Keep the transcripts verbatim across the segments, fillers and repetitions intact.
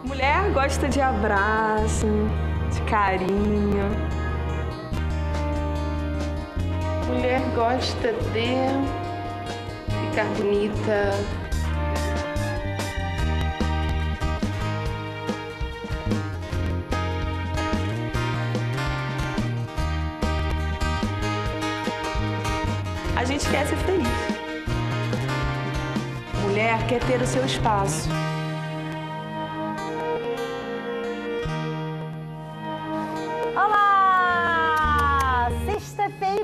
Mulher gosta de abraço, de carinho. Mulher gosta de ficar bonita. A gente quer ser feliz. Mulher quer ter o seu espaço. Olá! Sexta-feira!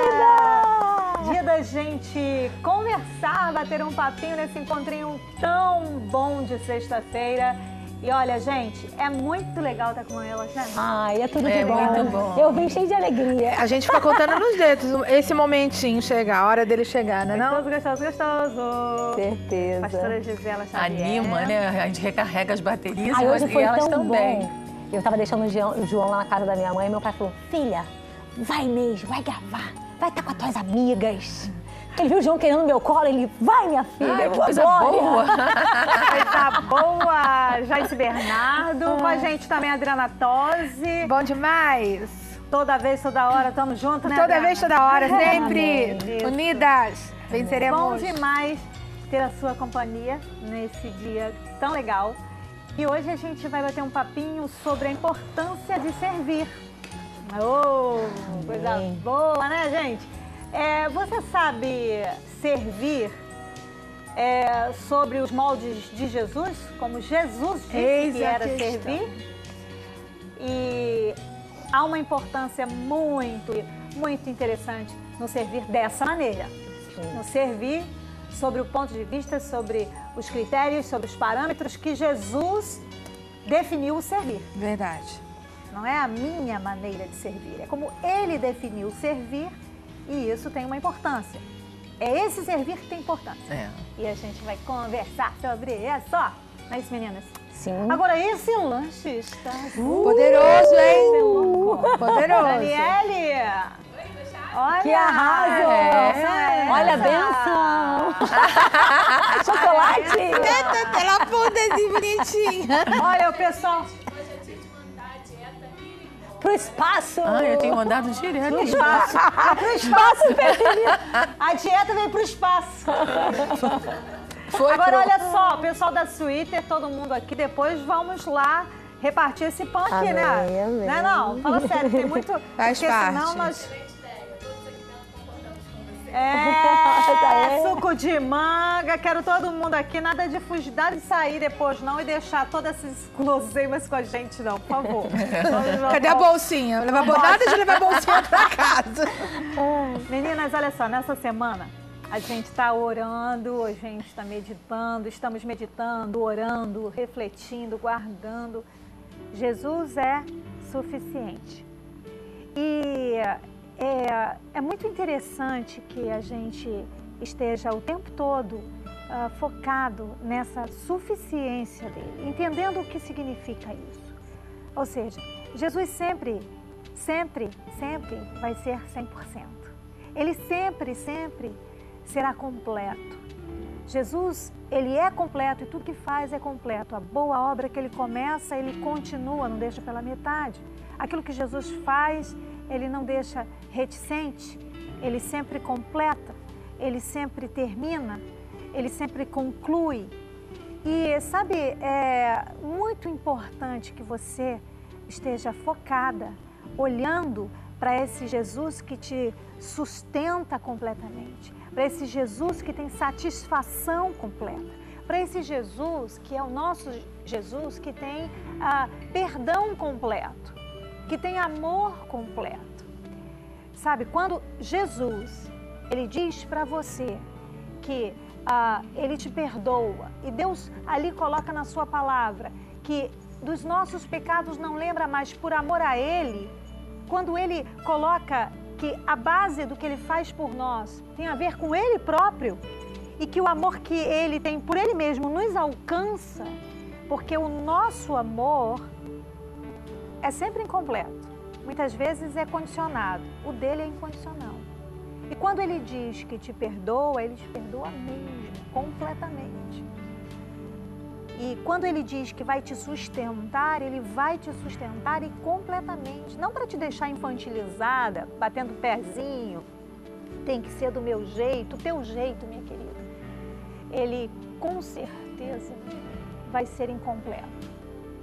Dia da gente conversar, bater um papinho nesse encontrinho tão bom de sexta-feira. E olha, gente, é muito legal estar com elas, né? Ai, é tudo de É bom. muito bom. Eu vim cheio de alegria. A gente fica contando nos dedos esse momentinho chegar, a hora dele chegar, né não? Gostoso, gostoso, gostoso. Certeza. Pastora Gisela Xavier. Anima, né? A gente recarrega as baterias Ai, hoje e foi elas tão também. bom. Eu tava deixando o João, o João lá na casa da minha mãe e meu pai falou, filha, vai mesmo, vai gravar, vai estar com as tuas amigas. Ele viu o João querendo meu colo, ele, vai minha filha, Ai, eu que coisa glória. boa. Coisa boa! Joyce Bernardo, com a gente também a Adriana Tosi. Bom demais. Toda vez, toda hora, estamos juntos, né, Toda Adriana? vez, toda hora, sempre Amém. unidas. Venceremos. Bom demais ter a sua companhia nesse dia tão legal. E hoje a gente vai bater um papinho sobre a importância de servir. Oh, coisa Amém. boa, né, gente? É, você sabe servir é, sobre os moldes de Jesus? Como Jesus disse Eis que a era questão. servir? E há uma importância muito, muito interessante no servir dessa maneira. No servir sobre o ponto de vista, sobre os critérios, sobre os parâmetros que Jesus definiu o servir. Verdade. Não é a minha maneira de servir, é como ele definiu servir e isso tem uma importância. É esse servir que tem importância. É. E a gente vai conversar sobre isso, ó. Não é isso, meninas? Sim. Agora, esse lanche está... Poderoso, hein? Poderoso. Daniele! Olha! Que arraso! É. Olha a benção! Chocolate! Ela ponta assim, bonitinha. Olha o pessoal... Pro espaço! Ah, eu tenho andado direto. Pro espaço. É pro espaço, a dieta veio pro espaço. Foi Agora, pro... olha só, pessoal da Twitter, todo mundo aqui, depois vamos lá repartir esse pão aqui, Amém, né? amém. Não é não? Fala sério, tem muito... Faz porque parte. senão nós... Tá É, aí. suco de manga, quero todo mundo aqui, nada de fugir, nada de sair depois não e deixar todas essas guloseimas com a gente não, por favor. Cadê a bolsinha? Leva bo- Nada de levar bolsinha pra casa. Meninas, olha só, nessa semana a gente está orando, a gente está meditando, estamos meditando, orando, refletindo, guardando. Jesus é suficiente. E é, é muito interessante que a gente esteja o tempo todo uh, focado nessa suficiência dele, entendendo o que significa isso. Ou seja, Jesus sempre, sempre, sempre vai ser cem por cento. Ele sempre, sempre será completo. Jesus, ele é completo e tudo que faz é completo. A boa obra que ele começa, ele continua, não deixa pela metade. Aquilo que Jesus faz, ele não deixa reticente, ele sempre completa, ele sempre termina, ele sempre conclui. E sabe, é muito importante que você esteja focada, olhando para esse Jesus que te sustenta completamente, para esse Jesus que tem satisfação completa, para esse Jesus que é o nosso Jesus que tem ah, perdão completo, que tem amor completo. Sabe, quando Jesus, ele diz para você que ah, ele te perdoa e Deus ali coloca na sua palavra que dos nossos pecados não lembra mais por amor a ele, quando ele coloca que a base do que ele faz por nós tem a ver com ele próprio e que o amor que ele tem por ele mesmo nos alcança, porque o nosso amor é sempre incompleto. Muitas vezes é condicionado, o dele é incondicional. E quando ele diz que te perdoa, ele te perdoa mesmo, completamente. E quando ele diz que vai te sustentar, ele vai te sustentar e completamente. Não para te deixar infantilizada, batendo o pezinho, tem que ser do meu jeito, teu jeito, minha querida. Ele, com certeza, vai ser incompleto.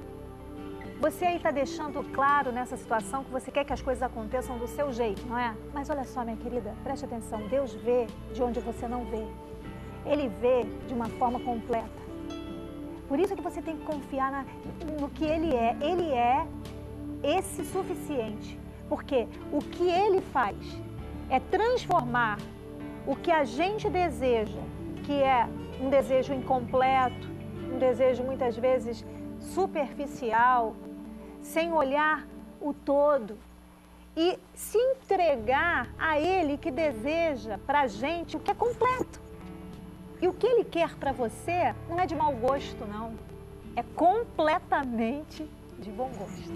Você aí está deixando claro nessa situação que você quer que as coisas aconteçam do seu jeito, não é? Mas olha só, minha querida, preste atenção. Deus vê de onde você não vê. Ele vê de uma forma completa. Por isso que você tem que confiar na, no que Ele é. Ele é esse suficiente. Porque o que Ele faz é transformar o que a gente deseja, que é um desejo incompleto, um desejo muitas vezes superficial, sem olhar o todo, e se entregar a Ele que deseja para a gente o que é completo. E o que Ele quer para você não é de mau gosto, não. É completamente de bom gosto.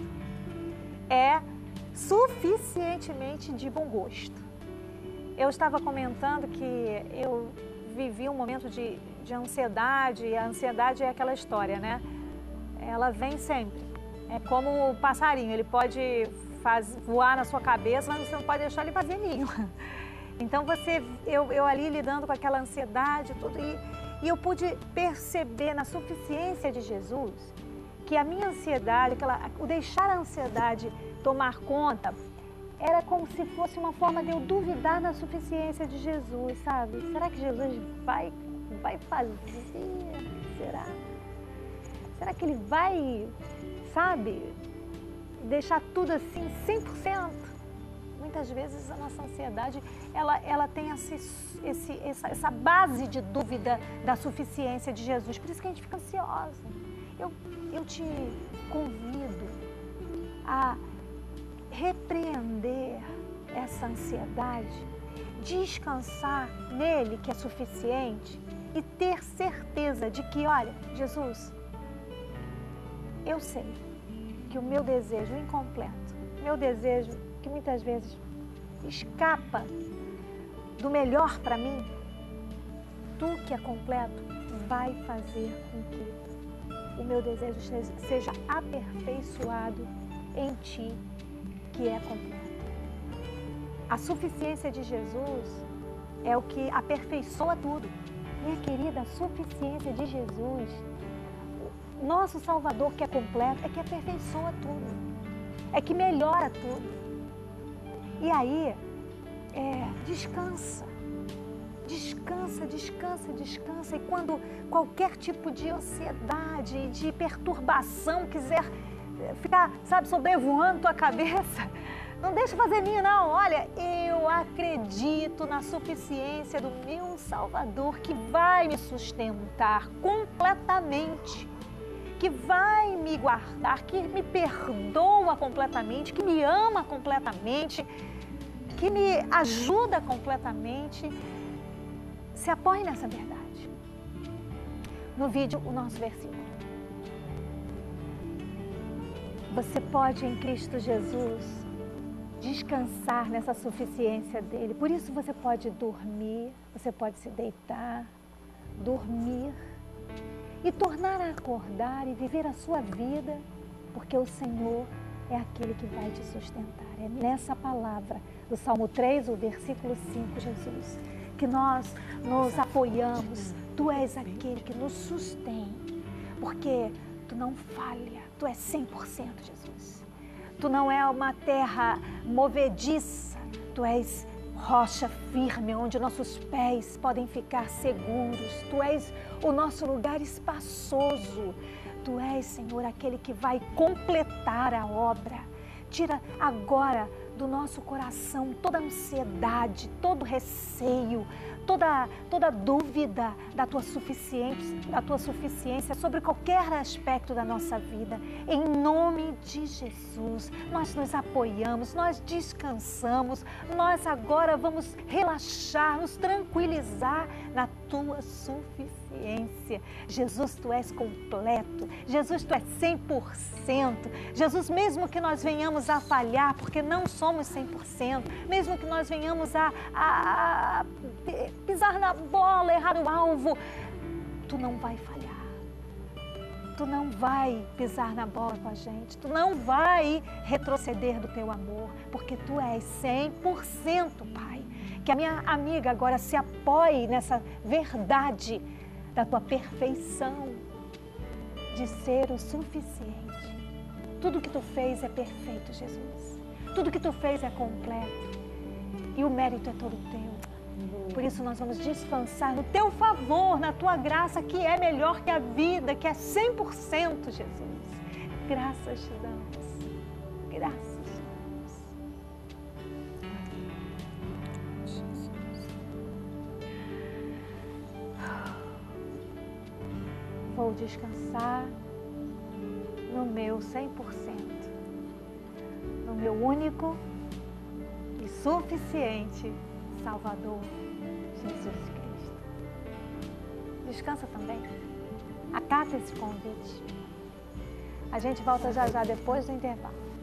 É suficientemente de bom gosto. Eu estava comentando que eu vivi um momento de, de ansiedade, e a ansiedade é aquela história, né? Ela vem sempre. É como o passarinho, ele pode faz, voar na sua cabeça, mas você não pode deixar ele fazer ninho. Então, você, eu, eu ali lidando com aquela ansiedade, tudo, e, e eu pude perceber na suficiência de Jesus que a minha ansiedade, aquela, o deixar a ansiedade tomar conta, era como se fosse uma forma de eu duvidar da suficiência de Jesus, sabe? Será que Jesus vai, vai fazer? Será? Será que Ele vai, sabe, deixar tudo assim cem por cento? Muitas vezes a nossa ansiedade, ela, ela tem esse, esse, essa, essa base de dúvida da suficiência de Jesus. Por isso que a gente fica ansiosa. Eu, eu te convido a repreender essa ansiedade, descansar nele, que é suficiente, e ter certeza de que, olha, Jesus, eu sei que o meu desejo incompleto, meu desejo que muitas vezes escapa do melhor para mim, tu que é completo, vai fazer com que o meu desejo seja aperfeiçoado em ti, que é completo. A suficiência de Jesus é o que aperfeiçoa tudo. Minha querida, a suficiência de Jesus, nosso Salvador que é completo, é que aperfeiçoa tudo, é que melhora tudo. E aí, é, descansa, descansa, descansa, descansa. E quando qualquer tipo de ansiedade, de perturbação quiser ficar, sabe, sobrevoando tua cabeça, não deixa fazer ninho, não. Olha, eu acredito na suficiência do meu Salvador, que vai me sustentar completamente, que vai me guardar, que me perdoa completamente, que me ama completamente, que me ajuda completamente. Se apoie nessa verdade. No vídeo, o nosso versículo. Você pode, em Cristo Jesus, descansar nessa suficiência dele. Por isso você pode dormir, você pode se deitar, dormir e tornar a acordar e viver a sua vida, porque o Senhor é aquele que vai te sustentar. É nessa palavra do Salmo três, o versículo cinco, Jesus, que nós nos apoiamos. Tu és aquele que nos sustém, porque tu não falha, tu és cem por cento, Jesus. Tu não é uma terra movediça, tu és rocha firme, onde nossos pés podem ficar seguros. Tu és o nosso lugar espaçoso. Tu és, Senhor, aquele que vai completar a obra. Tira agora do nosso coração toda ansiedade, todo receio, toda, toda dúvida da tua suficiência, da tua suficiência sobre qualquer aspecto da nossa vida. Em nome de Jesus, nós nos apoiamos, nós descansamos, nós agora vamos relaxar, nos tranquilizar na tua suficiência. Jesus, tu és completo. Jesus, tu és cem por cento. Jesus, mesmo que nós venhamos a falhar, porque não somos cem por cento, mesmo que nós venhamos a, a, a pisar na bola, errar o alvo, tu não vai falhar. Tu não vai pisar na bola com a gente, tu não vai retroceder do teu amor, porque tu és cem por cento, Pai. Que a minha amiga agora se apoie nessa verdade da tua perfeição, de ser o suficiente. Tudo que tu fez é perfeito, Jesus. Tudo que tu fez é completo. E o mérito é todo teu. Por isso nós vamos descansar no teu favor, na tua graça, que é melhor que a vida, que é cem por cento, Jesus. Graças te damos. Graças te damos. Vou descansar no meu cem por cento, no meu único e suficiente Salvador, Jesus Cristo. Descansa também. Acata esse convite. A gente volta já já depois do intervalo.